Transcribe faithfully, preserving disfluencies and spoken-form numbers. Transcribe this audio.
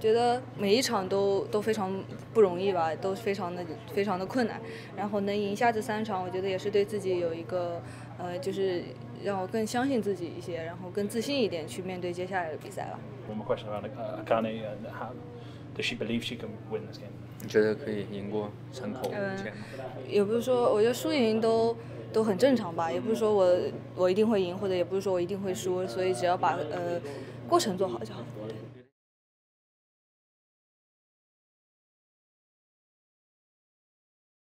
觉得每一场都都非常不容易吧，都非常的非常的困难。然后能赢下这三场，我觉得也是对自己有一个呃，就是让我更相信自己一些，然后更自信一点去面对接下来的比赛了。 One more question around Akane and how does she believe she can win this game? 你觉得可以赢过山口嗯天吗？ 也不是说，我觉得输赢都都很正常吧，也不是说我我一定会赢，或者也不是说我一定会输，所以只要把呃过程做好就好。对。